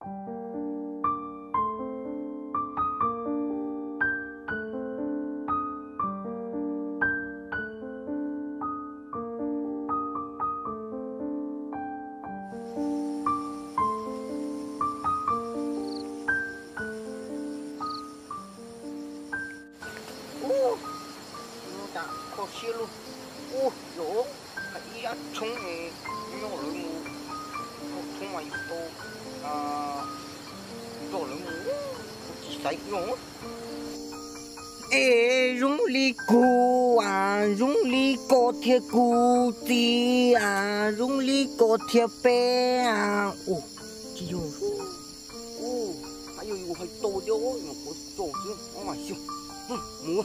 Khó xia luôn. Lỗ hãy ăn trống này nhỏ lớn mù một thùng mày to nhỏ lớn mù chỉ sai nhỏ ê rung ly cu rung ly có thiệt cu ti rung ly có thiệt bé chỉ dùng hay dùng hay to chứ mà có to chứ nó mà siêu mua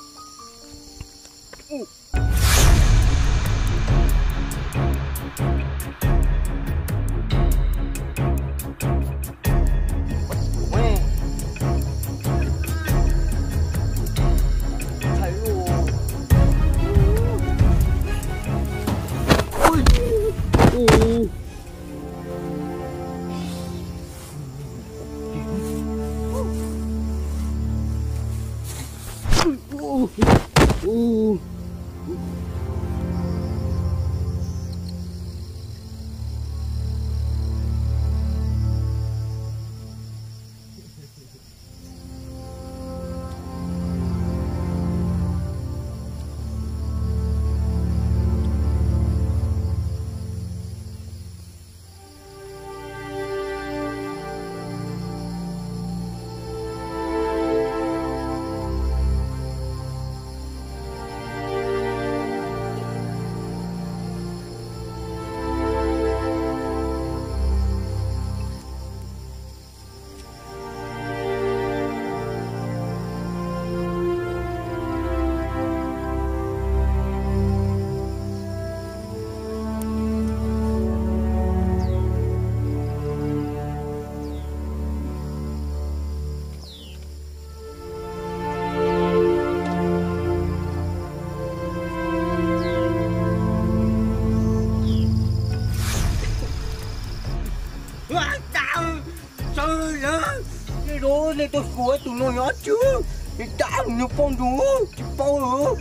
Lên tôi của tụi nó nhót chứ thì đã nhiều con đú thì bao hứa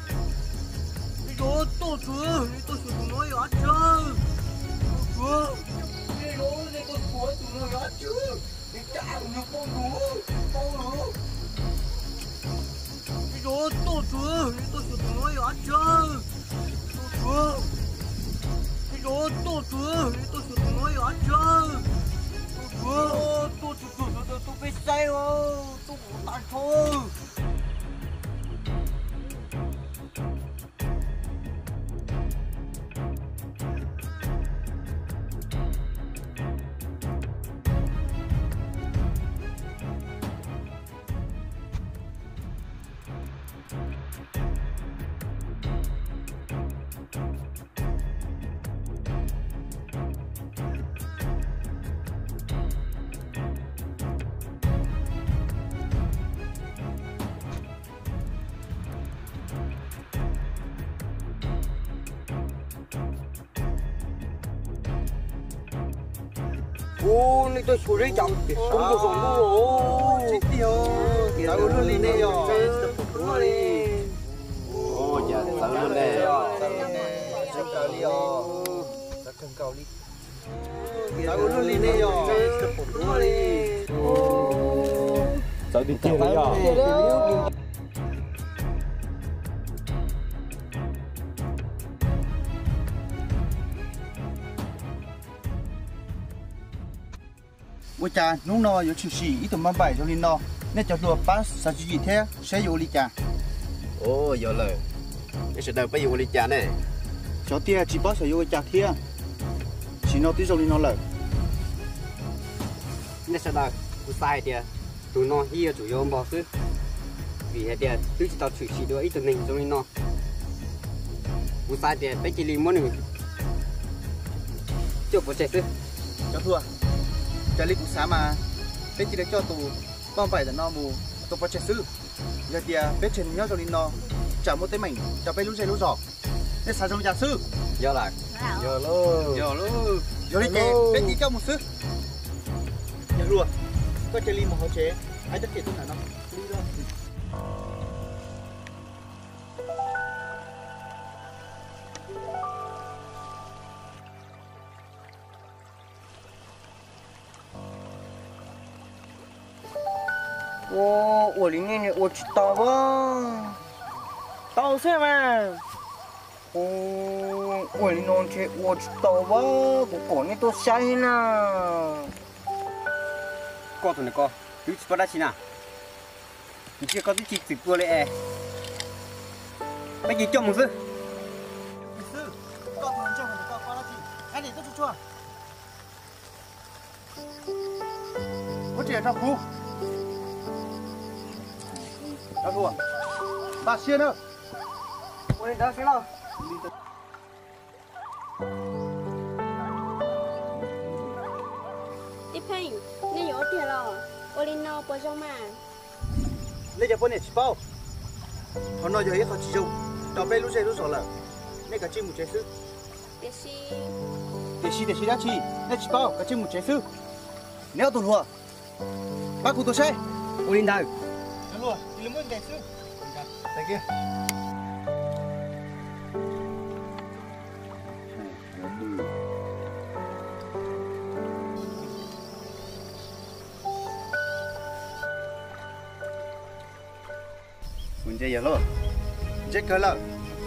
rồi tôi sửa tụi nó nhót chứ lên tôi của tụi nó nhót chứ thì đã nhiều con đú bao hứa rồi tôi sửa tụi nó nhót chứ rồi tôi sửa tụi nó nhót chứ tôi biết sai rồi, tôi cũng tàn thôi. Này tôi xuống đây chậm, không có xuống đâu. Chết tiêu, sao có luôn này rồi? Dạ, sao luôn này? Chân cao đi rồi, chân cao đi. Sao có luôn này rồi? Sao đi chơi đấy à? Ôi cha, nung nó có chịu xỉ ít tầm 37 cho nên nó nên cho lùa pass sao gì thế sẽ vô đi cha. Ồ, giờ lời, cái sự đời bây giờ đi cha này. Cho tia chỉ pass sẽ vô cha thế, chỉ nó tí rồi đi nó lời. Nên sự đời, tôi sai thì tụi nó hi chủ yếu bỏ sức, vì thế thì tôi chỉ tao chịu xỉ được ít tầm mình cho nên nó. Tôi sai thì bây chỉ li muốn nữa, chưa có chạy sức. Cho thua. Cha lý cũng sáng mà, bé chỉ để cho tụ con phải là nó mù, tụ có chết sư. Giờ thì bé trên nhau cho nên nó chả một tay mình, chả bé lúc dây lúc giỏ, nên sao trong nhà sư? Giờ là, giờ luôn, giờ đi kề, bé chỉ cho một sư. Được luôn. Có chơi ly một hộp chế. Ai tất kiện tôi là nó. Ly đó. 我里面我知道吧，到什么？我里面去我知道吧，我讲你都下去呢。 có tụi này có tụi chị bắt đã chín à tụi chị có tụi chị tự qua lại mấy gì cho một sư sư có thằng trong mình có qua đó chị anh để tôi chua có trẻ trong khu đâu luôn bà xiên nữa ôi đó xem nào Đi phanh, nên nhớ tiền rồi. Ôi nó bỏ cho mà. lấy cho con này chỉ bao còn nói giờ hết họ chỉ dùng đào bé lúc rồi là nên cả chim một trái sư Để để xí đã chi nên chỉ bao cả chim một trái sư nếu tuần hùa bác cụ tôi xe ô linh đâu được luôn thì lấy một trái sư đây kia 문제 열어. 이제 걸어.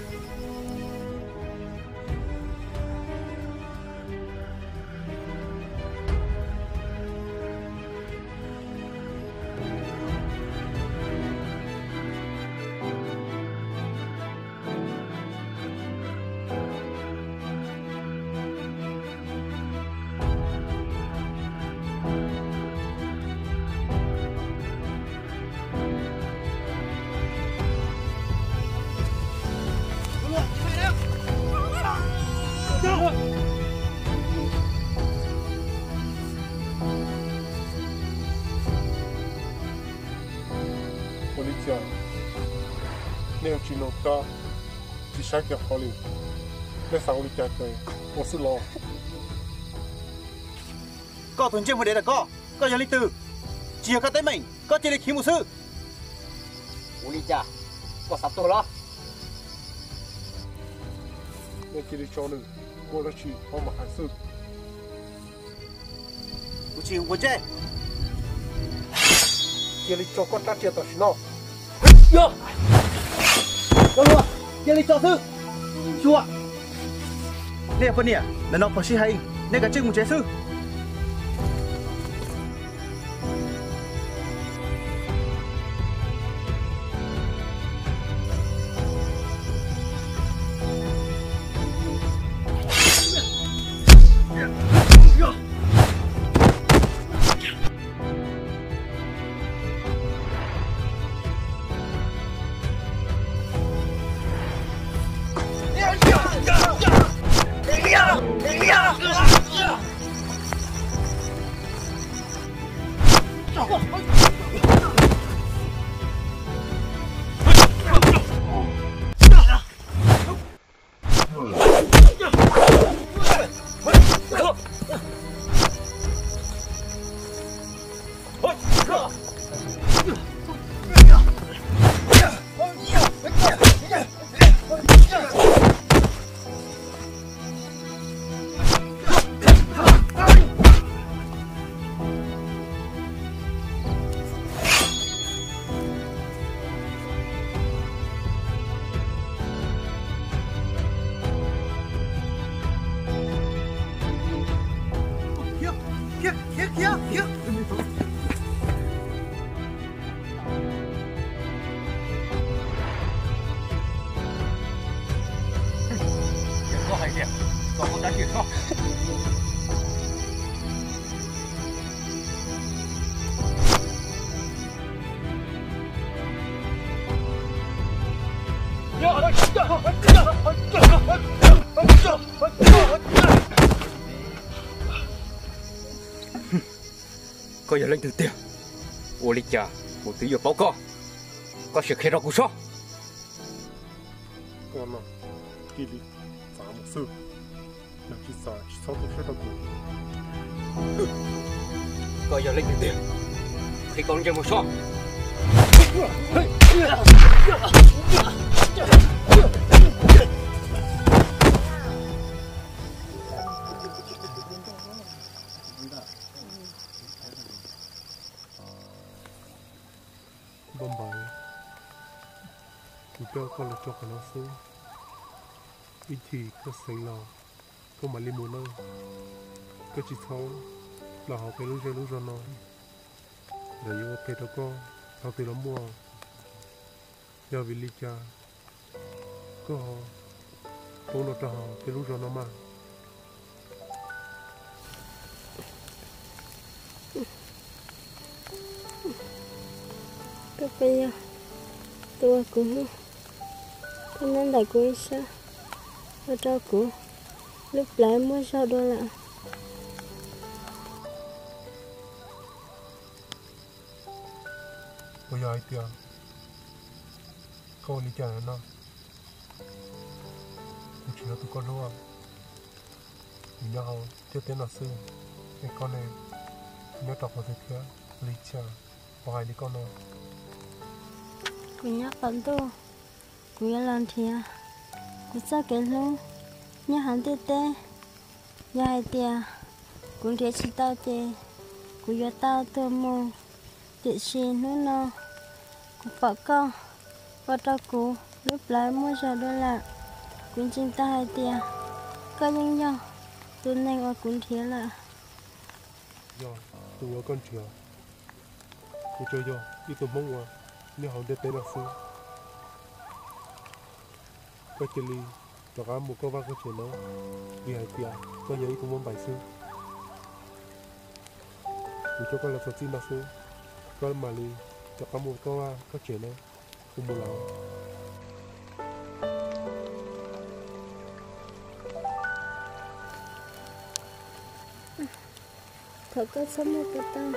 我的家，你要去弄家，去啥个好哩？你上我的家去，我是老。 Có thuần trên một đấy là có giờ lịch từ chia các tới mình có chỉ lịch khí một sư ô linh cha có sắp tôi lo 你这里找人，过得去，我们还是 của chị của chơi 这里找个大姐的是喏。 vô đâu luôn chia lịch cho sư chua đây là con nè là nó phải si hay nên cả trên một trái sư có giờ lên từ tiền ô linh cha một thứ giờ báo có sự khai ra của sao 我呢，这里咱们是，那去啥？去操作啥的工？ coi giờ lấy tiền thì con chơi một số bom bài chúng tôi còn là cho cái nó xứ ít thì có sinh lò có mà limu nữa có chỉ thâu là họ phải lúc rồi nó để vô phải đâu có họ từ lắm mua giờ vì lý cha có họ bố nó cho họ phải lúc rồi nó mà Các bây giờ tôi cũng cho nên là cũng sao và cho cũng lúc lại mua sao đó là bây giờ ai tiền con lý cha nó cũng chỉ là tụi con luôn mình nhớ họ chưa tên là sư cái con này nhớ đọc vào thực kia lý cha và hai đứa con nó cũng nhắc bạn tôi cũng nhớ làm thì cũng sao cái luôn nhớ hắn tê tê nhớ hai tia cũng thế chỉ tao tê cũng nhớ tao tôi mua chị xin nữa nó cũng vợ con và tao cũng lúc lại mua sao đó là cũng chính ta hai tia có những nhau tôi nên ở cũng thế là giờ tụi nó con chưa tụi chơi giờ đi tụi mông à nếu họ tên là sư có chơi li cho cả một câu văn có chuyện đó vì hai tia có nhớ tụi mông bài sư tụi cho con là sợi xin là sư con mà li cho cả một câu có chuyện đó không muốn làm thật có sống một cái tao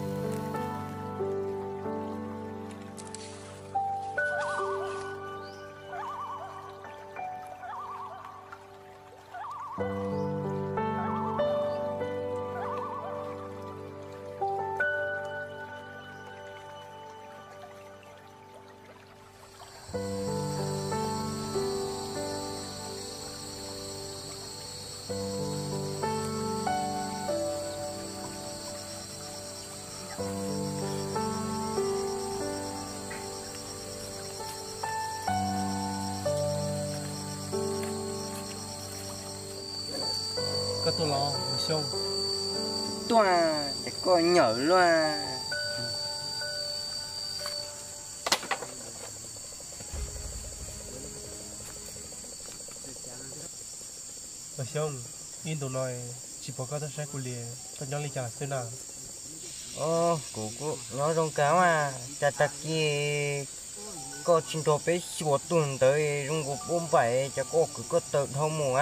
các tôi lo một xong toa để coi nhở loa một xong in tụi nói chỉ có các sách của liền tôi nhớ lý cha thế nào cô nói trong cáo chả kia có trình độ bé sửa tuần tới trong cuộc bom bảy chả có tự thông mùa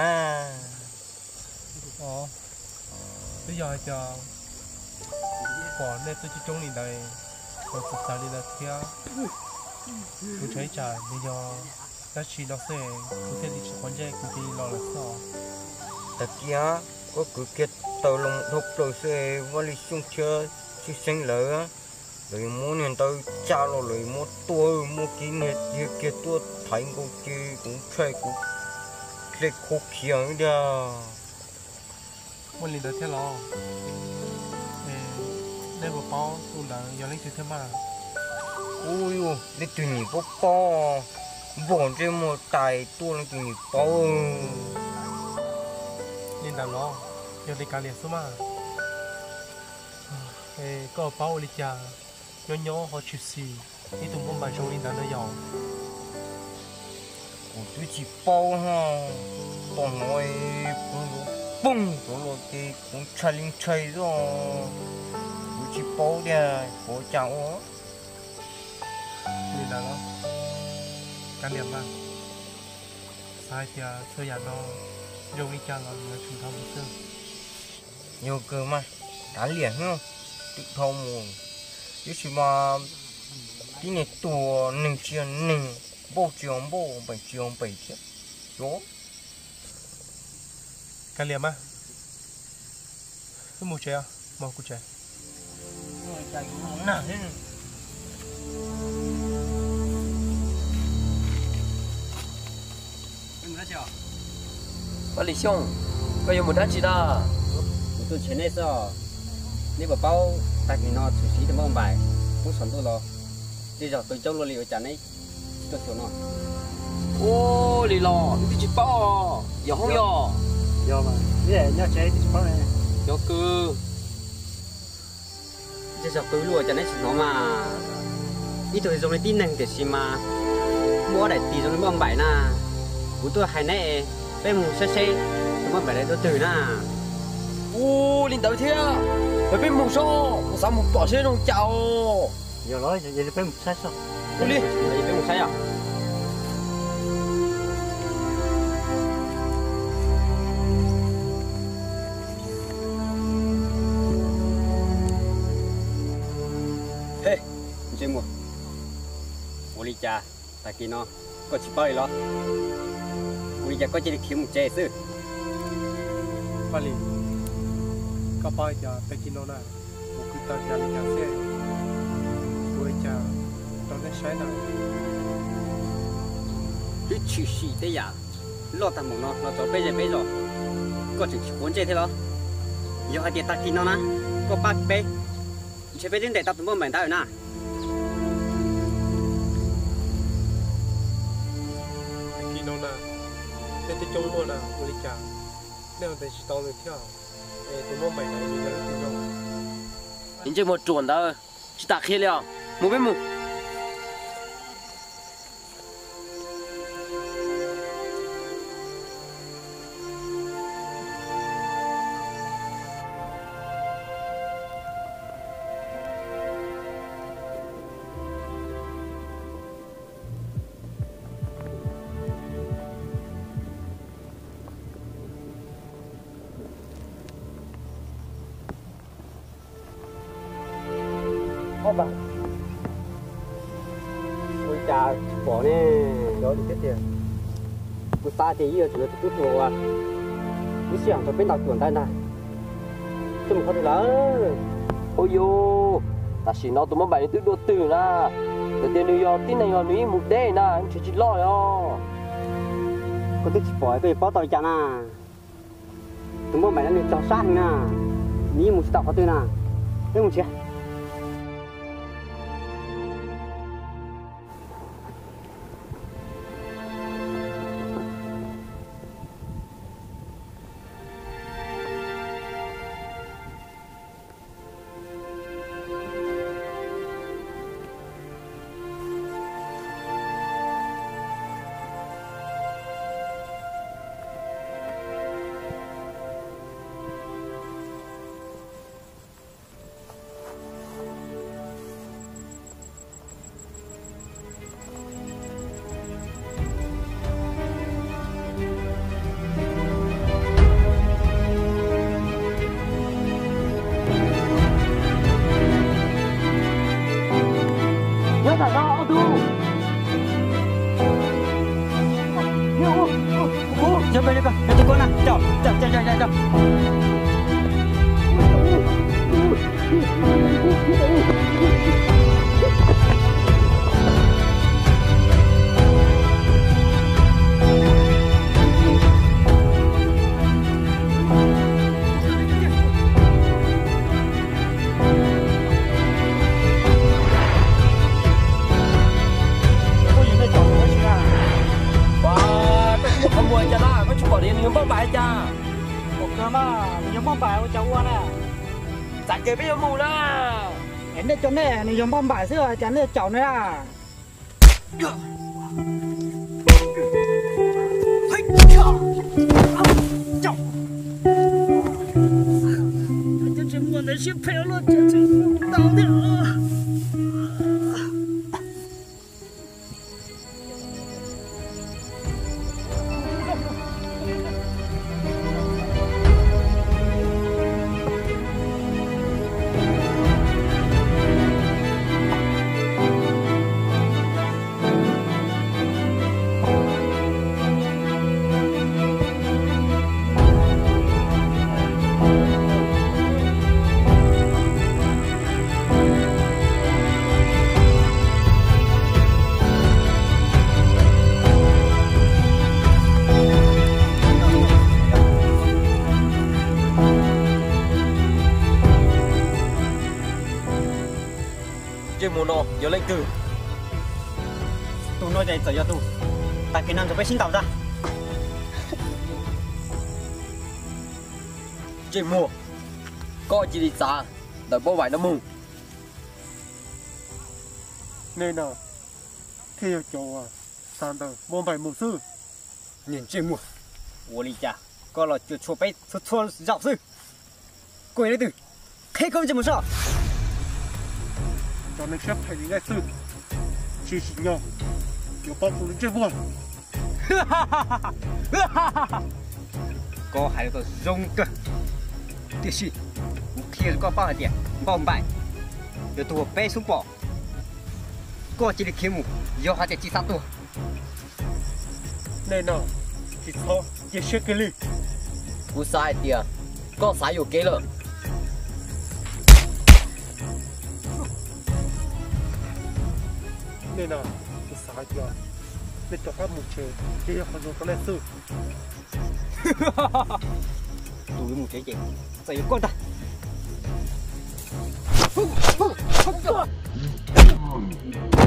bây giờ cho bỏ nên tôi chỉ trông đi đây rồi thực ra đi là theo tôi thấy trả bây giờ ta chỉ nó sẽ có thể đi quan trọng cũng đi lo là sao tất kia có cứ kết tàu lồng thục rồi sẽ vào lịch sung chơi chỉ sinh lỡ rồi muốn hiện tới cha rồi mua tua mua kín này kia tua thành cũng chơi cũng chơi cũng lấy khúc khiêng đi một lần đầu tiên lo đây một bao tôi là giờ lấy thêm mà ui ôi lấy tụi nhỉ bao bỏ trên một tài tua lấy tụi nhỉ bao nên làm nó giờ lấy cả liền số mà có bao lịch trả nhỏ họ chịu xì đi tụi muốn bài trong lên nó giàu tôi chỉ bao ha toàn nói bung rồi thì cũng chơi linh chơi rồi tôi chỉ bao đi có cháu nên là nó cả liền mà sai thì chơi nhà nó dùng đi chăng là chúng ta muốn chơi nhiều cơ mà cả liền không tự thông mù chứ chỉ mà cái này tua nâng chiên nâng bộ trường bảy chiếc đó cả liền mà cứ mua chơi à mua cụ chơi chạy muốn nào thế bà lý xong có yêu một đá chỉ đó tôi chuyện này sao nếu mà bao tại vì nó chủ sĩ thì mong bài cũng sống tôi lo bây giờ tôi cho luôn liệu chả này tôi xuống nó ô lì lò đi chỉ bao giờ không giờ giờ mà thế nhớ chơi thì phải này giờ cứ bây giờ tôi luôn chả này nó mà ít tôi dùng cái tin này để xem mà mua đại tỷ dùng cái mong bài na của tôi hay này bên một xe cái mong bài này tôi từ na ô linh đầu thế ở bên mùng số sao một bỏ xe trong chậu giờ nói giờ phải một sai sao ô đi đây bên một xe à hey chơi một ô đi cha tại kia nó có chỉ bao lo ô đi cha có chỉ được kiếm một chế sư bà lì có bao giờ bé kia nó nè một cái tờ nhà đi nhà xe ôi cha tao đã sai nào cái chuyện gì thế ya lo tao muốn nó cho bây giờ có chỉ muốn chơi thế đó giờ hai tiền ta kia nó na có ba bé chơi bé đến để tao tụi mình tao rồi na bé kia nó nè để tôi trông mua nè ôi cha nếu để chỉ tao được theo để tụi nó mày này như thế nào nhìn chơi một chuẩn đó chỉ tạc kia liền một bên mùng bà ôi cha bỏ nè đó đi chết tiền tôi xa thì giờ chỉ là tôi thua à tôi想tôi bên đảo tuần tay này tôi không được lắm ôi yo ta chỉ nói tụi nó bảy tụi đồ tử na để tiền New York tin này họ nói một đêm na anh chỉ lo yo có tôi chỉ bỏ về bao tỏi chả na tụi nó mày nó cho sát na ní một tàu có tôi na thế một chuyện nhớ cả đó tu cho bây giờ cho con nào chào không mua cho nó có chụp bỏ điện những bông bài cha một cơ mà những bông bài của cháu qua nè giải kế bây giờ mù na em để cho nè những bông bài xưa chẳng để cháu nữa à muốn để ship phèo luôn chứ tao được chơi mù nó giờ lên từ tôi nói đây giờ cho tôi ta kỹ năng cho bé xin tàu ra chơi mù có chỉ đi xa đợi bao vải nó mù nên nào khi ở chỗ sàn tờ môn bài mù sư nhìn chơi mù我理解过了就出杯出绕事鬼了的开口这么说 cho nên xếp thầy ngay sư chỉ nhau nhiều bao phụ chơi buồn có hai个中的这是我开始搞包点包买有多背书包过这里题目有还得记3多 nên nào chỉ cho chỉ xếp cái ly cú sai tiền có saiอยู่kế了 nên nào chỉ sai chưa nên cho các một chơi thì họ dùng cái này sư đủ một cái gì phải con ta